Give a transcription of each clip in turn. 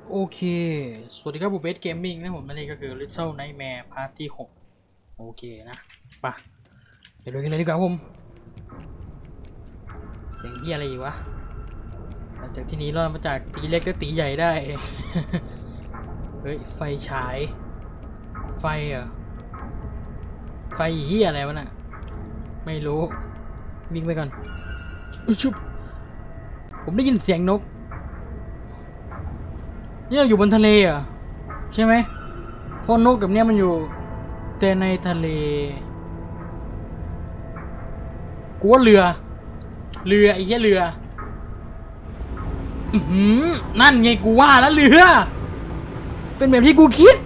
โอเคสวัสดีครับผมเบสเกมมิ่งนะผมนี่ก็คือ Little Nightmare พาร์ทที่6โอเคนะปะไปดูกันเลยดีกว่าผมเสียงเฮียอะไรอีกวะหลังจากที่นี้เรามาจากตีเล็กก็ตีใหญ่ได้ เฮ้ยไฟฉายไฟเหรอไฟเฮียอะไรวะน่ะไม่รู้วิ่งไปก่อนอุ๊ยชุบผมได้ยินเสียงนกเนี่ยอยู่บนทะเลเหรอใช่ไหมเพราะนกกับเนี่ยมันอยู่แต่ในทะเลกูว่าเรือไอ้แค่เรือนั่นไงกูว่าแล้วเรือเป็นแบบที่กูคิด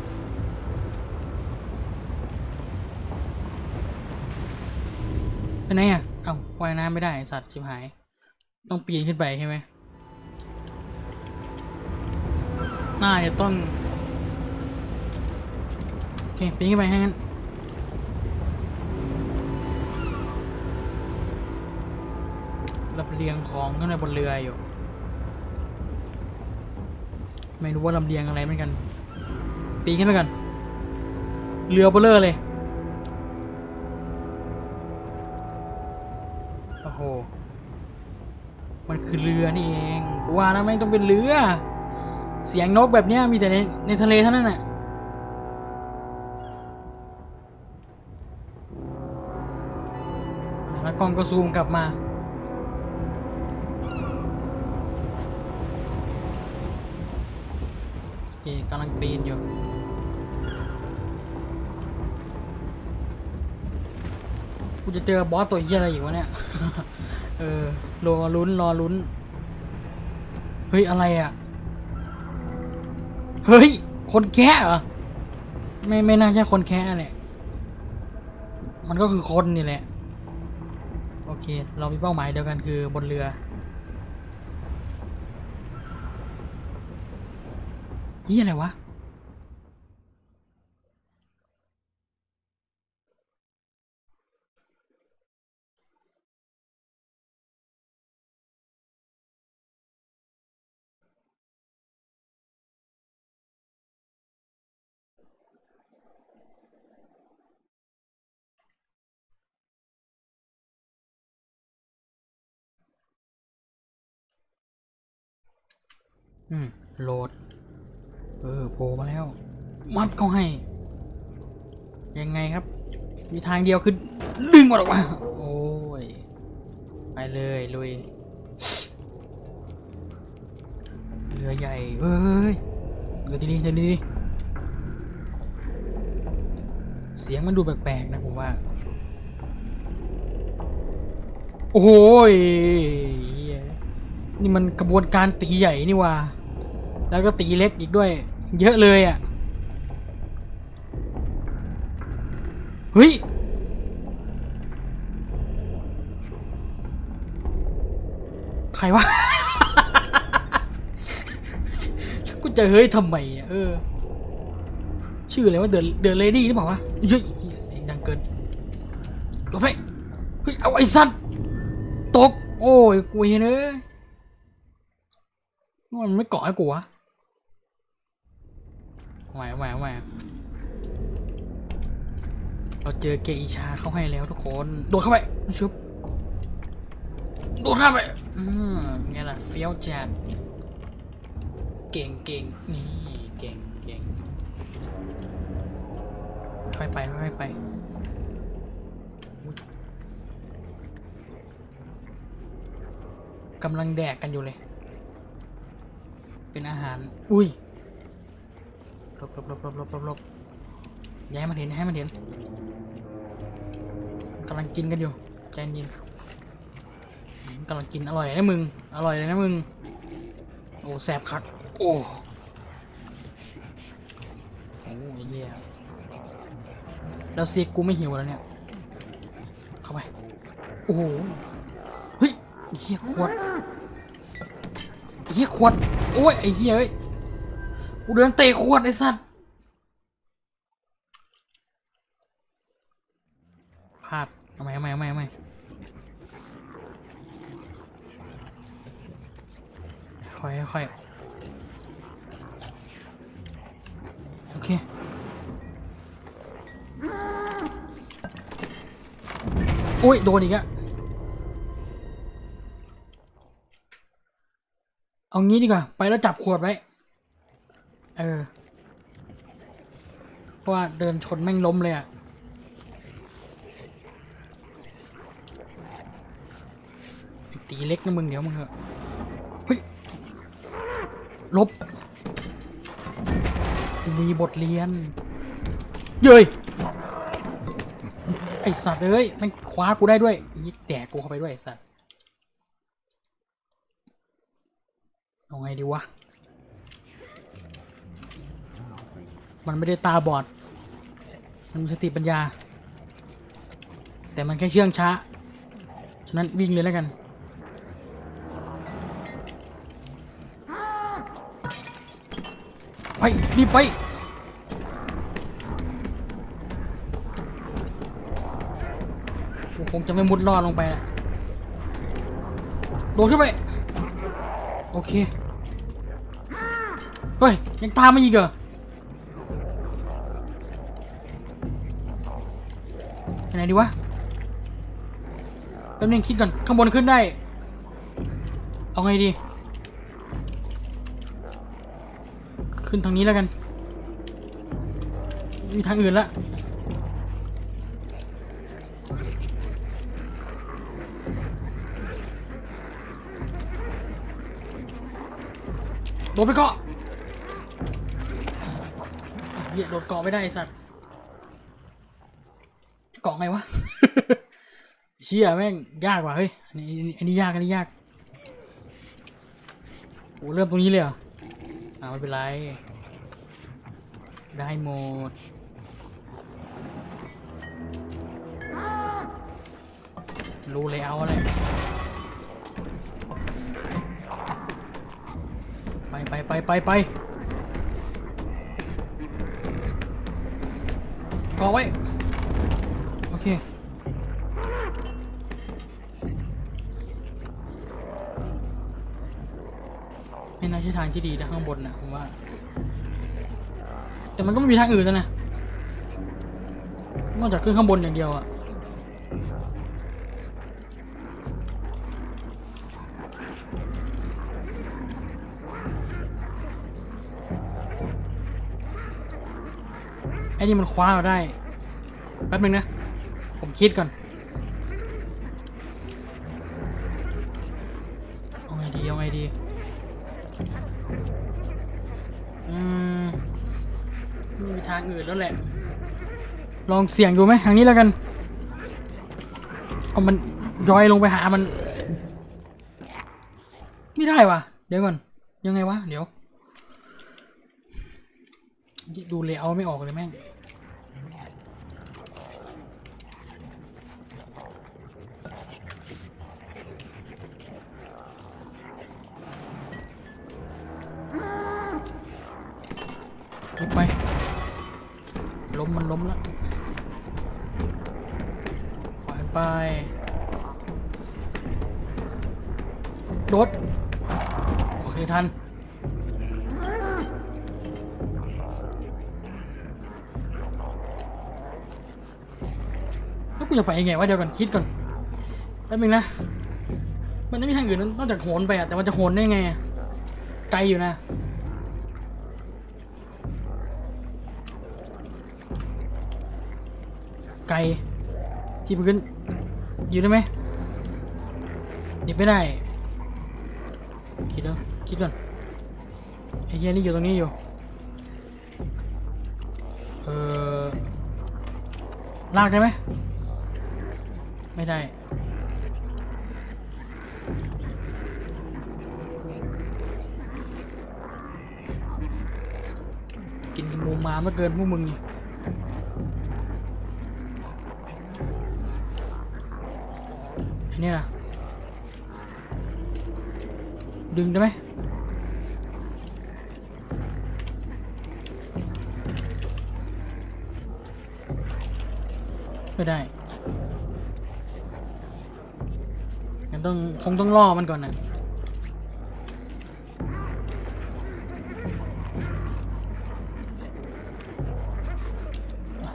เป็นไงอ่ะเอ้าว่ายน้ำไม่ได้สัตว์ชิบหายต้องปีนขึ้นไปใช่ไหมน่าจะต้องโอเคปีนขึ้นไปให้งั้นลำเลียงของขึ้นไปบนเรืออยู่ไม่รู้ว่าลำเลียงอะไรเหมือนกันปีนขึ้นไปกันเรือเบลเลอร์เลยโอ้โหมันคือเรือนี่เองกูว่านะไม่ต้องเป็นเรือเสียงนกแบบเนี้ยมีแต่ในทะเลเท่านั้นแหละแล้วกล้องก็ซูมกลับมากำลังปีนอยู่กูจะเจอบอสตัวเหี้ยอะไรอยู่วะเนี่ย เออรอลุ้นเฮ้ยอะไรอ่ะเฮ้ยคนแคะเหรอไม่น่าใช่คนแคะเนี่ยมันก็คือคนนี่แหละโอเคเรามีเป้าหมายเดียวกันคือบนเรือเหี้ยอะไรวะโหลดโผล่มาแล้วมัดเขาให้ยังไงครับมีทางเดียวคือดึงมันออกมาโอ้ยไปเลยลุยเรือใหญ่เฮ้ยเรือดีเสียงมันดูแปลกๆนะผมว่าโอ้โหนี่มันกระบวนการตีใหญ่นี่ว่าแล้วก็ตีเล็กอีกด้วยเยอะเลยอ่ะเฮ้ยใครวะ กูจะเฮ้ยทำไมอ่ะชื่ออะไรว่าเดอะเลดี้หรือเปล่าวะเฮ้ยเสียงดังเกินรถไฟเฮ้ยเอาไอ้สัตว์ตกโอ้ยกูเห็นมันไม่เกาะให้กูวะเอาใหม่เราเจอเกอิชาเข้าให้แล้วทุกคนโดดเข้าไปชุบโดดเข้าไปไงล่ะเฟี้ยวจัดเก่งนี่เก่งค่อยไปกำลังแดกกันอยู่เลยเป็นอาหารอุ้ยลบอย่าให้มันเห็นกำลังกินกันอยู่ใจเย็นกำลังกินอร่อยนะมึงอร่อยเลยนะมึงโอ้แสบคักโอ้ยเหี้ยแล้วเสียกูไม่หิวแล้วเนี่ยเข้าไปโอ้โหเฮ้ยเหี้ยขวดโอ้ยไอ้เหี้ยเอ้ยกูเดินเตะขวดไอ้สัตว์พลาดเอาใหม่ค่อยโอเคโอ้ยโดนอีกอะเอางี้ดีกว่าไปแล้วจับขวดไว้เพราะว่าเดินชนแม่งล้มเลยอะตีเล็กนะมึงเดี๋ยวมึงเหอะเฮ้ยลบมีบทเรียนเย้ยไอสัตว์เอ้ยมันคว้ากูได้ด้วยยิงแตกกูเข้าไปด้วยไอสัตว์เอาไงดีวะมันไม่ได้ตาบอดมันมีสติปัญญาแต่มันแค่เชื่องช้าฉะนั้นวิ่งเลยแล้วกันไปรีบไปผมจะไม่มุดลอดลงไปโดดขึ้นไปโอเคเฮ้ยยังตามมาอีกเหรอไปไหนดีวะแป๊บนึงคิดก่อนข้างบนขึ้นได้เอาไงดีขึ้นทางนี้แล้วกันมีทางอื่นละโดดไปเกาะเหยียดโดดเกาะไม่ได้ไอ้สัตว์เกาะไงวะ เชี่ยแม่งยากว่ะเฮ้ยอันนี้ยากโอ้เริ่มตรงนี้เลยเหรอไม่เป็นไรได้หมดรู้เลยเอาเลยไปก่อไว้โอเคไม่น่าใช่ทางที่ดีนะข้างบนนะผมว่าแต่มันก็ไม่มีทางอื่นแล้วนะนอกจากขึ้นข้างบนอย่างเดียวอะไอ้นี่มันคว้าเราได้แป๊บนึงนะผมคิดก่อนเอาไงดีไม่มีทางอื่นแล้วแหละลองเสี่ยงดูไหมทางนี้แล้วกันเอามันย้อยลงไปหามันไม่ได้วะเดี๋ยวก่อนยังไงวะเดี๋ยวดูเลยเอาไม่ออกเลยแม่งไปมันล้มแล้วไปโดดโอเคทันแล้วกูจะไปยังไงวะเดี๋ยวก่อนคิดก่อนแป๊บนึงนะมันไม่มีทางอื่นนอกจากโหนไปอะแต่มันจะโหนได้ไงไกลอยู่นะไกลที่พื้นอยู่ได้ไหมหนีไม่ได้คิดก่อนไอ้เหี้ยนี่อยู่ตรงนี้อยู่ลากได้ไหมไม่ได้กินมูมาเมื่อเกินพวกมึงนี่นี่นะดึงได้ไหมไม่ได้งั้นคงต้องล่อมันก่อนนะ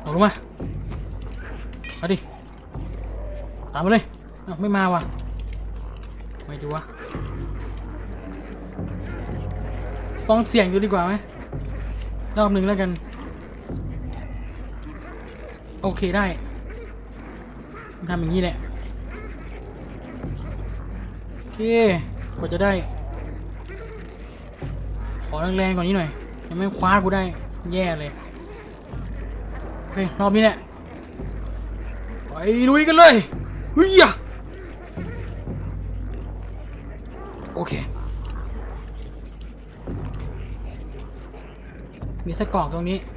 เอาลงมาเอาดิตามมาเลยไม่มาว่ะไม่ดูวะลองเสี่ยงดูดีกว่าไหมรอบหนึ่งแล้วกันโอเคได้ทำอย่างนี้แหละโอเคกว่าจะได้ขอแรงๆกว่านี้หน่อยยังไม่คว้ากูได้แย่เลยโอเครอบนี้แหละไปลุยกันเลยเฮ้ยโอเคมีไส้กรอกตรงนี้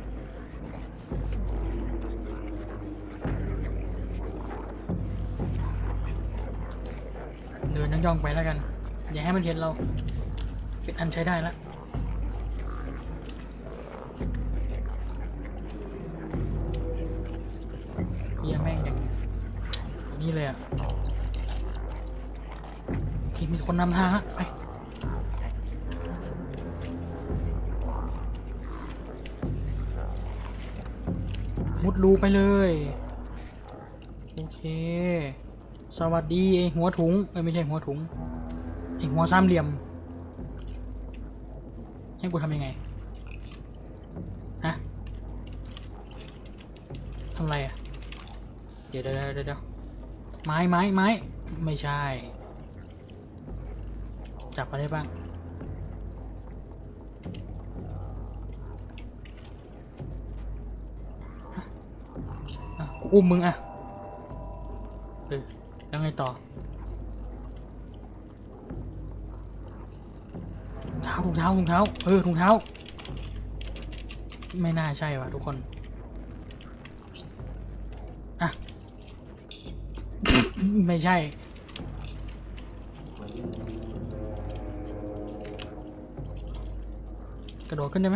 เดินย่องๆไปแล้วกันอย่าให้มันเห็นเราเป็นอันใช้ได้แล้วเยี่ยแม่งอย่างนี้เลยอ่ะโอเคมีคนนำทางละไปมุดรูไปเลยโอเคสวัสดีไอหัวถุงไม่ใช่หัวถุงไอหัวสามเหลี่ยมให้กูทำยังไงฮะทำไรอ่ะเดี๋ยวไม้ไม่ใช่จับอะไรบ้างอุ้มมึงอ่ะแล้วไงต่อถุงเท้าถุงเท้าไม่น่าใช่ว่ะทุกคนอ่ะ ไม่ใช่กระโดดขึ้นได้ไหม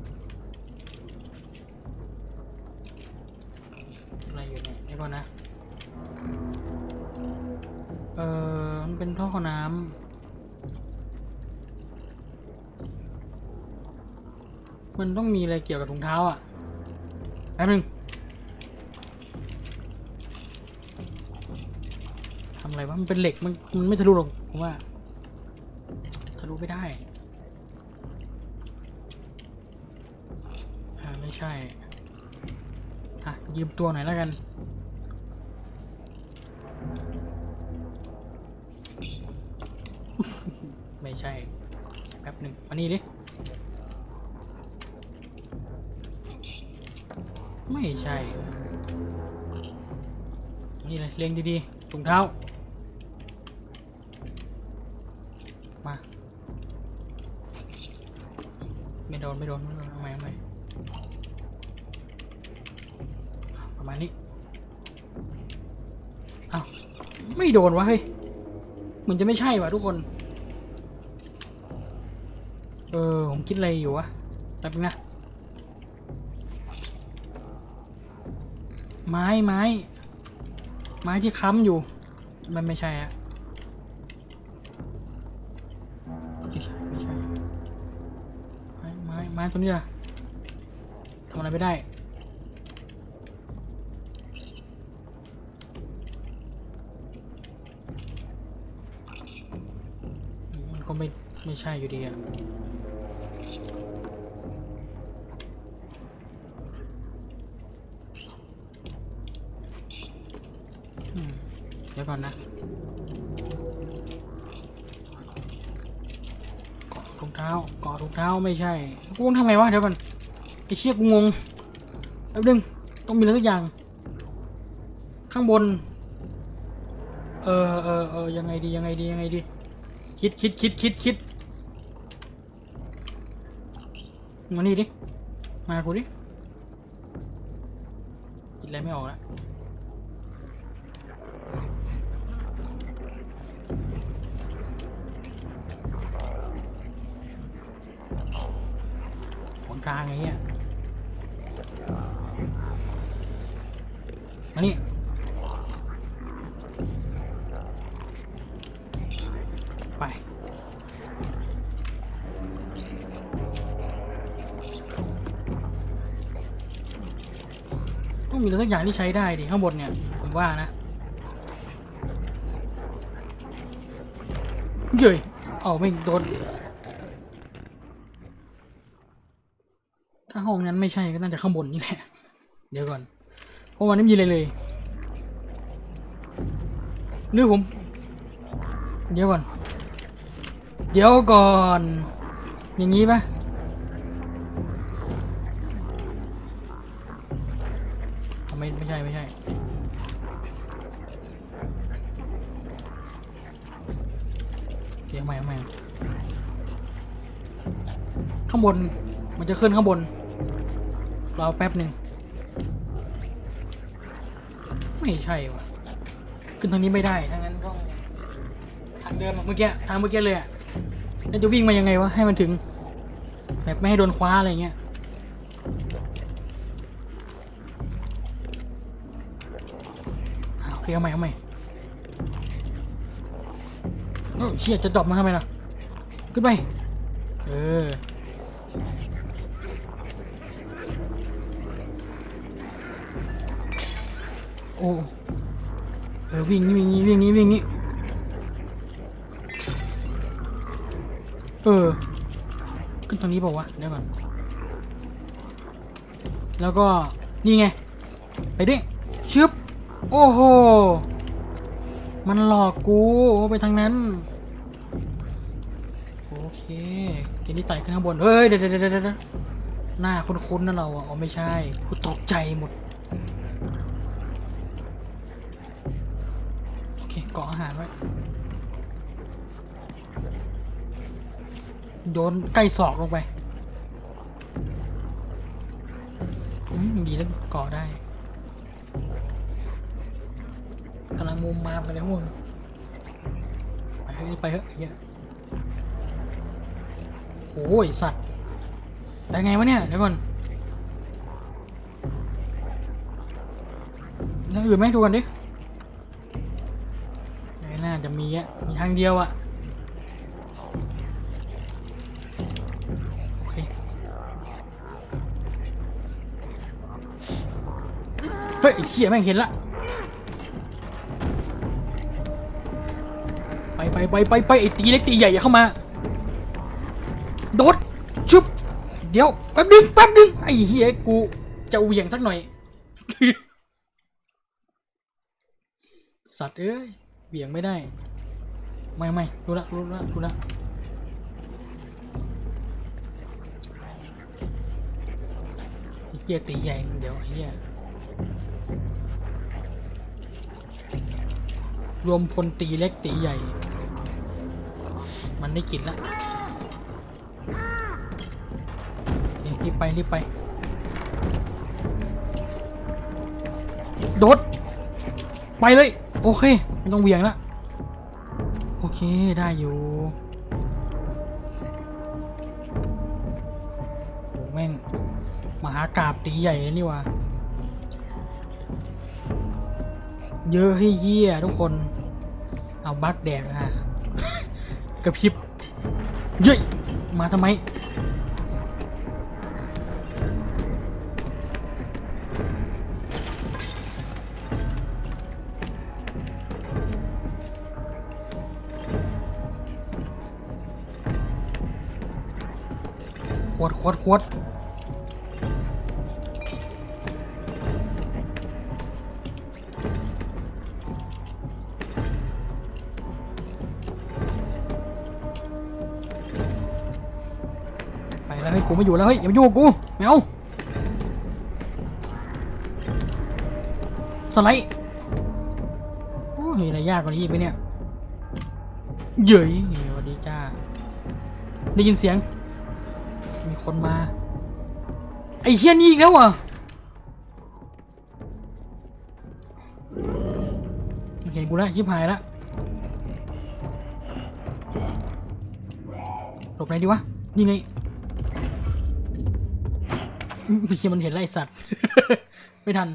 อะไรอยู่เนี่ยนี่ก่อนนะมันเป็นท่อน้ำมันต้องมีอะไรเกี่ยวกับถุงเท้าอ่ะแป๊บนึงทำอะไรวะมันเป็นเหล็กมันไม่ทะลุหรอกผมว่าทะลุไม่ได้ไม่ใช่ยืมตัวหน่อยแล้วกันไม่ใช่แป๊บหนึ่งมานี่ดิไม่ใช่นี่เลยเล็งดีๆถุงเท้ามาไม่โดนทำไมประมาณนี้อ้าวไม่โดนวะเฮ้ยมันจะไม่ใช่วะทุกคนผมคิดอะไรอยู่วะแป๊บนึงนะไม้ที่ค้ำอยู่มันไม่ใช่อะไม่ใช่ไม้ตัวนี้ล่ะทำอะไรไม่ได้มันก็ไม่ใช่อยู่ดีอะเดี๋ยวก่อนนะเกาะถุงเท้าไม่ใช่กูต้องทำไงวะเดี๋ยวก่อนไอ้เชี่ยกูงงแป๊บนึงต้องมีอะไรสักอย่างข้างบนยังไงดีคิดมานี่ดิมากูดิคิดอะไรไม่ออกแล้วกลางอย่างเงี้ยมานี่ไปต้องมีอะไรสักอย่างที่ใช้ได้ดิข้างบนเนี่ยผมว่านะเย้ยเอาไม่โดนถ้าห้องนั้นไม่ใช่ก็น่าจะข้างบนนี่แหละเดี๋ยวก่อนเพราะวันนี้ไม่มีอะไรเลยหรือผมเดี๋ยวก่อนอย่างนี้ปะไม่ใช่เดี๋ยวใหม่ข้างบนมันจะขึ้นข้างบนรอแป๊บหนึ่งไม่ใช่วะขึ้นทางนี้ไม่ได้ทั้งนั้นต้องทางเดิมเมื่อกี้เลยอ่ะแล้วจะวิ่งมายังไงวะให้มันถึงแบบไม่ให้โดนคว้าอะไรเงี้ยโอเคเอาใหม่เชี่ยจะดรอปมาทำไมล่ะขึ้นไปโอ้วิ่งนี้ขึ้นตรงนี้เปล่าวะเดี๋ยวก่อนแล้วก็นี่ไงไปดิชึบโอ้โหมันหลอกกูไปทางนั้นโอเคทีนี้ไต่ขึ้นข้างบนเฮ้ยเดี๋ยวหน้าคุ้นๆนั่นเราอ๋อไม่ใช่กูตกใจหมดโอเคเกาะอาหารไว้โยนใกล้ศอกลงไปดีแล้วเกาะได้กำลังมุมมาไปเลยพวกไปเถอะเฮียโอ้ยสัตว์แต่ไงวะเนี่ยเดี๋ยวก่อนแล้วอื่นไหมดูกันดิน่าจะมีทางเดียวอะโอเคเฮ้ยเหี้ยแม่งเห็นละไปไอ้ตีเล็กตีใหญ่อย่าเข้ามาโดดชุบเดี๋ยวแป๊บนึงไอ้เหี้ยกูจะเหวี่ยงสักหน่อย สัตว์เอ้ยเหวี่ยงไม่ได้ไม่รู้ละไอ้เหี้ยตีใหญ่เดี๋ยวไอ้เหี้ยรวมพลตีเล็กตีใหญ่มันได้กินละรีบไปโดดไปเลยโอเคไม่ต้องเวียงละโอเคได้อยู่โอ้แม่งมหากาพย์ตีใหญ่เลยนี่วะเยอะให้เยี่ยทุกคนเอาบักแดกนะกระพริบเย้ยมาทำไมขวดไปแล้วให้กูไม่อยู่แล้วเฮ้ยอย่ามายุ่งกับกูไม่เอาสไลด์โอ้ยอะไรยากกว่านี้อีกไหมเนี่ยเย้ยสวัสดีจ้าได้ยินเสียงมีคนมาไอ้เฮี้ยนี่อีกแล้วอ่ะเห็นกูแล้วชิบหายแล้วหลบไหนดีวะนี่ไงเฮี้ยมันเห็นไล่สัตว์ ไม่ทัน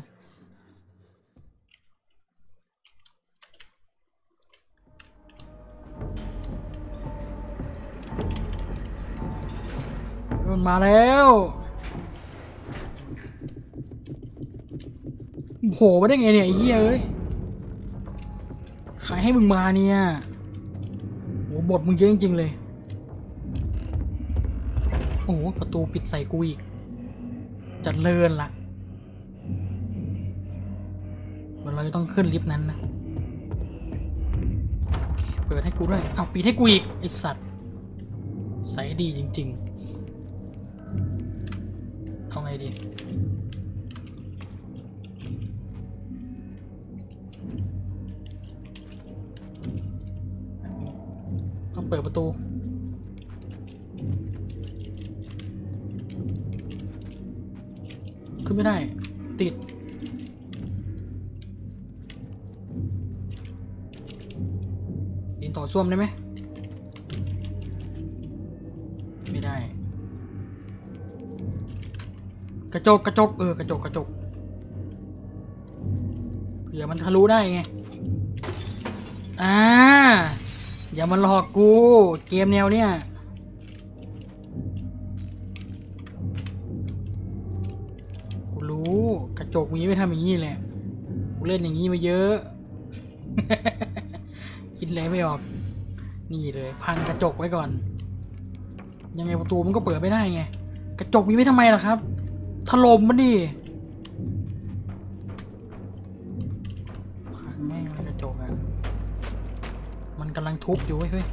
มันมาแล้วโผล่มาได้ไงเนี่ยไอ้เหี้ยเอ้ยใครให้มึงมาเนี่ยโอ้บทมึงเยอะจริงๆเลยโอ้ประตูปิดใส่กูอีกจัดเลินละมันเราจะต้องขึ้นลิฟต์นั้นนะโอเคเปิดให้กูด้วยเอาปิดให้กูอีกไอสัตว์ใส่ดีจริงๆเอาไงดีต้องเปิดประตูขึ้นไม่ได้ติดดินต่อส้วมได้ไหมไม่ได้กระจกกระจกกระจกกระจกเผื่อมันทะลุได้ไงอย่ามาหลอกกูเกมแนวเนี้ยกูรู้กระจกมีไม่ทำอย่างนี้แหละกูเล่นอย่างนี้มาเยอะ คิดอะไรไม่ออกนี่เลยพังกระจกไว้ก่อนยังไงประตูมันก็เปิดไม่ได้ไงกระจกมีไว้ทำไมล่ะครับถล่มมันดิพังแม่งกระจกอ่ะมันกำลังทุบอยู่เฮ้ย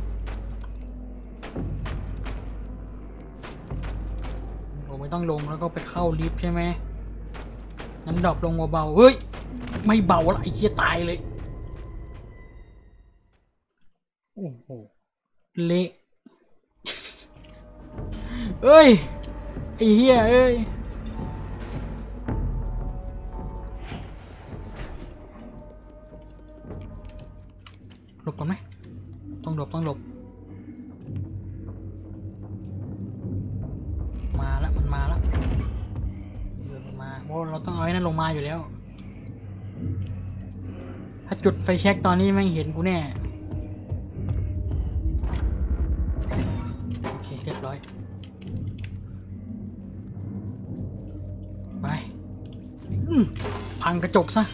ผมไม่ต้องลงแล้วก็ไปเข้าลิฟต์ใช่ไหมงั้นดรอปลงเบาๆเฮ้ยไม่เบาละไอ้เหี้ยตายเลยโอ้โหเละเอ้ยไอ้เหี้ยเอ้ยหลบก่อนไหมต้องหลบมาแล้วมันมาแล้วมันมาเพราะเราต้องเอาไอ้นั่นลงมาอยู่แล้วถ้าจุดไฟแช็กตอนนี้แม่งเห็นกูแน่โอเคเรียบร้อยไปพังกระจกซะ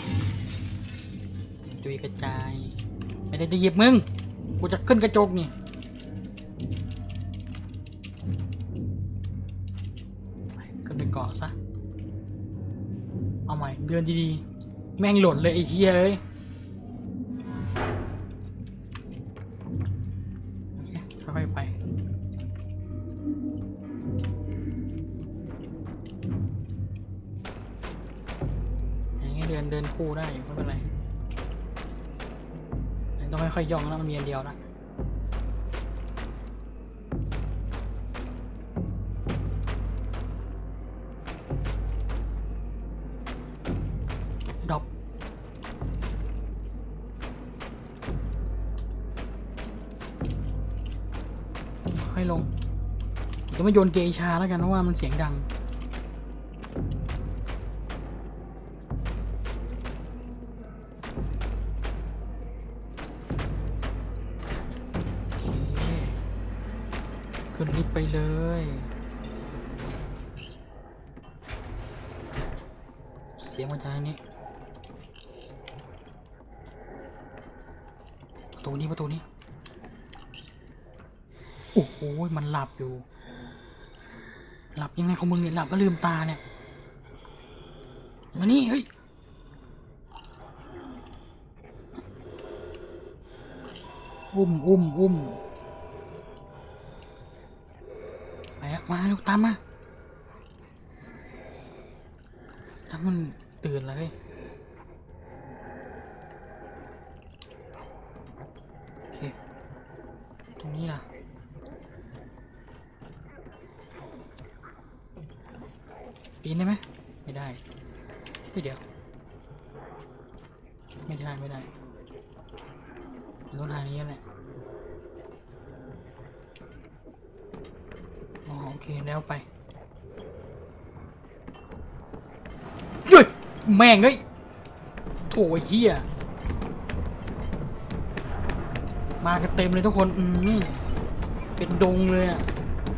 จุยกระจายไม่ได้จะหยิบมึงกูจะขึ้นกระจกนี่ขึ้นไปเกาะซะเอาใหม่เดินดีๆแม่งหล่นเลยไอ้เหี้ยเอ้ยโอเคค่อยๆไปอย่างงี้เดินคู่ได้ไม่เป็นไรต้องค่อยๆย่องนะมันมีอันเดียวนะดรอปค่อยลงจะไม่โยนเกชาแล้วกันเพราะว่ามันเสียงดังขึ้นลิฟต์ไปเลยเสียงมาจากนี้ประตูนี้โอ้โหมันหลับอยู่หลับยังไงของมึงเนี่ยหลับก็ลืมตาเนี่ยมานี่เฮ้ยอุ้มไปอะมาลูกตามมาถ้ามันตื่นเลยโอเคตรงนี้ล่ะปีนได้ไหมไม่ได้เดี๋ยวไม่ได้ต้องทางนี้แหละอ๋อโอเคแล้วไปเฮ้ยแม่งเอ้ยโถ่เหี้ยมากันเต็มเลยทุกคนเป็นดงเลยอ่ะ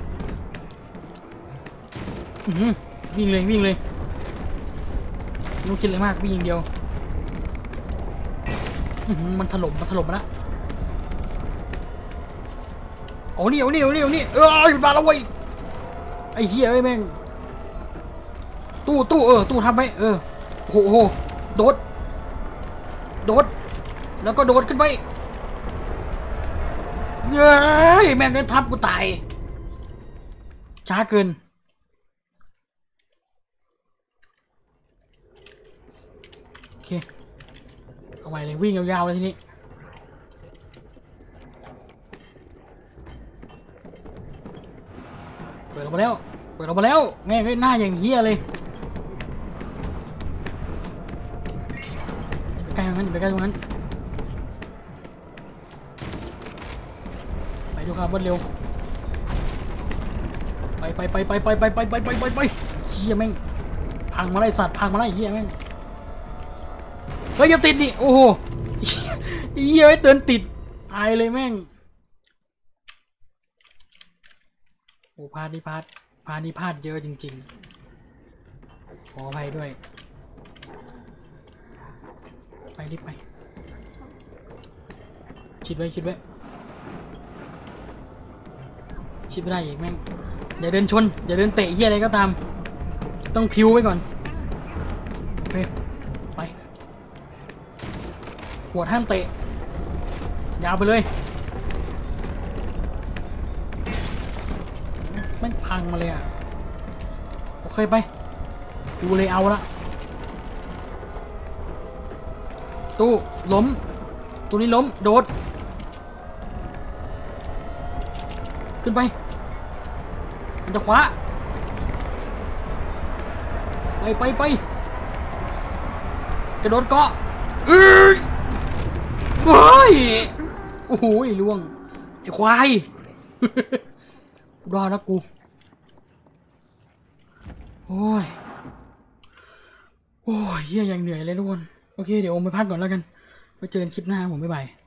วิ่งเลยต้องคิดอะไรมากวิ่งอย่างเดียวมันถล่มมาแล้วเอานี่มาแล้วเว้ยไอ้เหี้ยไอ้แม่งตู้ตู้ทำไปโอ้โหโดดแล้วก็โดดขึ้นไปเย้ยแม่งก็ทับกูตายช้าเกินโอเคเอาใหม่เลยวิ่งยาวๆเลยทีนี้เปิดออกมาแล้วแม่งหน้าอย่างเหี้ยเลยไปใกล้ตรงนั้นไปดูครับรวดเร็วไปเหี้ยแม่งพังมาไล่สัตว์พังมาไล่เหี้ยแม่งเฮ้ยอย่าติดดิโอ้โหเหี้ยเดินติดตายเลยแม่งโอ้พลาดเยอะจริงๆขออภัยด้วยไปรีบไปชิดไว้ชิดไม่ได้อีกแม่งอย่าเดินชนอย่าเดินเตะเหี้ยอะไรก็ตามต้องพิวไว้ก่อนโอเคไปหัวท่านเตะยาวไปเลยแม่งพังมาเลยอ่ะโอเคไปดูเลยเอาละตู้ล้มตู้นี้ล้มโดดขึ้นไปมันจะขวาไปกระโดดเกาะเฮ้ยโอ้โหล่วงไอ้ควายรอแล้วกูโอ้ยเหี้ยยังเหนื่อยเลยทุกคนโอเคเดี๋ยวผมไปพักก่อนแล้วกันไว้เจอกันคลิปหน้าผมบ๊ายบาย